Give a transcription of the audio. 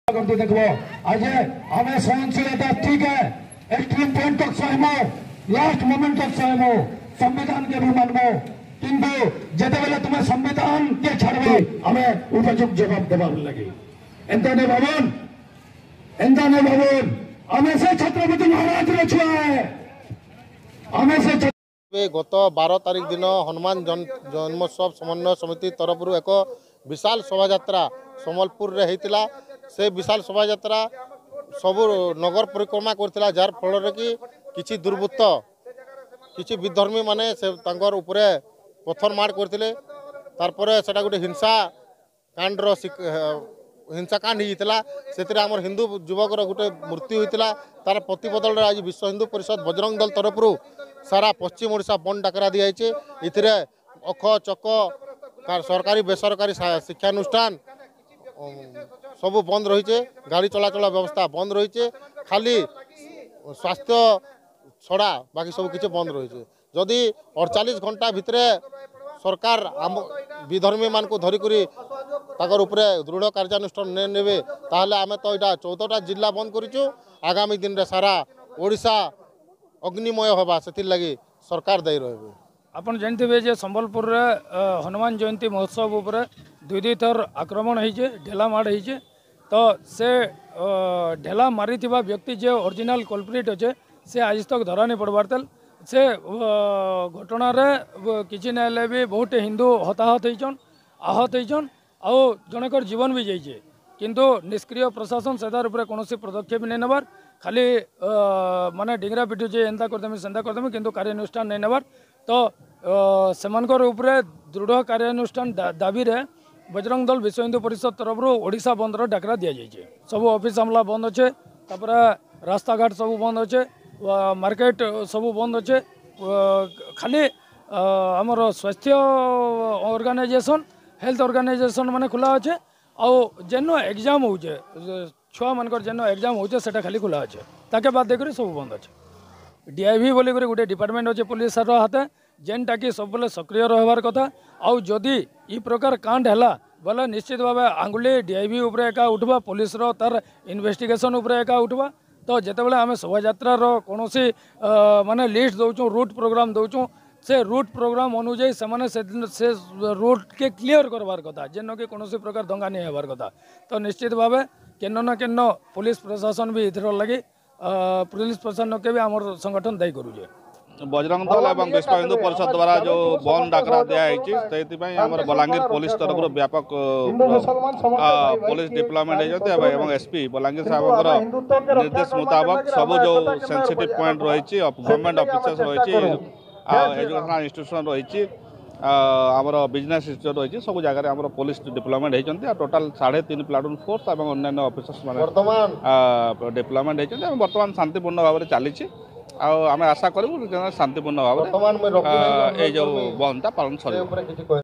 देखो आज हमें सहनशीलता ठीक है, एक्सट्रीम पॉइंट तक सहमो, लास्ट मोमेंट तक सहमो, संविधान के भी मानबो, किंतु जेते बेले तुम्हें संविधान के छाड़बे हमें उपयुक्त जवाब देवार लगे। एंताने बाबून हमें से छत्रपति महाराज रे छुआ है, हमें से गत 12 तारिख दिन हनुमान जन्मोत्सव समन्वय समिति तरफ एक विशाल शोभा संबलपुर रे होता। से विशाल शोभा सबू नगर परिक्रमा करथिला, जार फल कि किछि दुर्वृत्त किछि विधर्मी माने से तांकर उपरे पत्थर मार करथिले। तारपरे सेटा गोटे हिंसाकांड होता। से आमर हिंदू युवक गोटे मृत्यु होता। तार प्रतिबदल आज विश्व हिंदू परिषद बजरंग दल तरफ सारा पश्चिम ओडिशा बंद डाकरा दिखाई। इथिरे अख चक सरकारी बेसरकारी शिक्षानुष्ठान सबू बंद रही, गाड़ी चलाचल व्यवस्था बंद रही, खाली स्वास्थ्य छड़ा बाकी सब किसी बंद रही। जदि 48 घंटा भितर सरकार आम विधर्मी मान को धरिकी उपरे दृढ़ कार्यानुष्ठान ने ताहले आमे तो यहाँ 14टा जिला बंद करूँ। आगामी दिन रे सारा ओडिशा अग्निमय होगा, से लगी सरकार दायी रहे। आपन जानते जे संबलपुर हनुमान जयंती महोत्सव उपरे दुई थर आक्रमण होइए, ढेला माड़ होइए। तो से ढेला मारी व्यक्ति जो ओरिजिनल कल्प्रिट अच्छे से आज तक धरा नहीं पड़बार तेल। से घटना किसी ना भी बहुत हिंदू हताहत होइछन, आहत होइछन, आउ जनकर जीवन भी जाइए। किंतु निष्क्रिय प्रशासन सेदार उपरे कौनसी पदक्षेप नहीं नेबार, खाली माने डिंगरा पिटुचे एंता करदेमी सेंता करदेमी, किंतु कार्यानुष्ठान नहीं नेबार। तो सेमानकर उपरे दृढ़ कार्यानुष्ठान दाबी रे बजरंग दल विश्व हिंदू परिषद तरफ ओडिशा बंदर डाकरा दि जाइए। सब ऑफिस आमला बंद अच्छे, तापर रास्ता घाट सब बंद अच्छे, मार्केट सब बंद अच्छे। खाली आमर स्वास्थ्य ऑर्गेनाइजेशन हेल्थ ऑर्गेनाइजेशन माने खुला अच्छे। आउ जेनो एग्जाम होचे छुआ मानकर जेनो एग्जाम होचे सेटा खाली खुला अच्छे, ताके बाद देखकर सब बंद अच्छे। डीआईवी बोली गोटे डिपार्टमेंट अच्छे पुलिस हाथे, जेनटा कि सब बेले सक्रिय रहार कथा। आउ जदि इ प्रकार कांड है बोले निश्चित भाव आंगुली डीआईवी उपरे एका उठवा, पुलिस तार इन्वेस्टिगेशन उपरे एका उठवा। तो जितेबाला आम शोभायात्रार कौन माने लिस्ट दौचु, रूट प्रोग्राम दौचु, से रूट प्रोग्राम अनुजाई से रूट के क्लियर करवार कथा, जेन कि कौन प्रकार दंगा नहीं होबार कथा। तो निश्चित भाव केन्न न केन्न पुलिस प्रशासन भी इधर लगी पुलिस प्रशासन के भी आम संगठन दायी करुचे। बजरंग दल और विश्व हिंदू परिषद द्वारा जो बंद डाकरा दिखाई बलांगीर पुलिस तरफ व्यापक पुलिस डिप्लॉयमेंट होती। एसपी बलांगीर साहब निर्देश मुताबक सब जो सेंसिटिव पॉइंट रही गवर्नमेंट ऑफिसर्स रही, एजुकेशनल इंस्टीट्यूशन रही, आमर बिजनेस इंस्टीट्यूट रही, सब जगह पुलिस डिप्लॉयमेंट होती। टोटाल 3.5 प्लाटून फोर्स और अन्य ऑफिसर्स डिप्लॉयमेंट होती। बर्तमान शांतिपूर्ण भाव में चली आम आशा करूँ शांतिपूर्ण भाव में जो बंदटा पालन सर।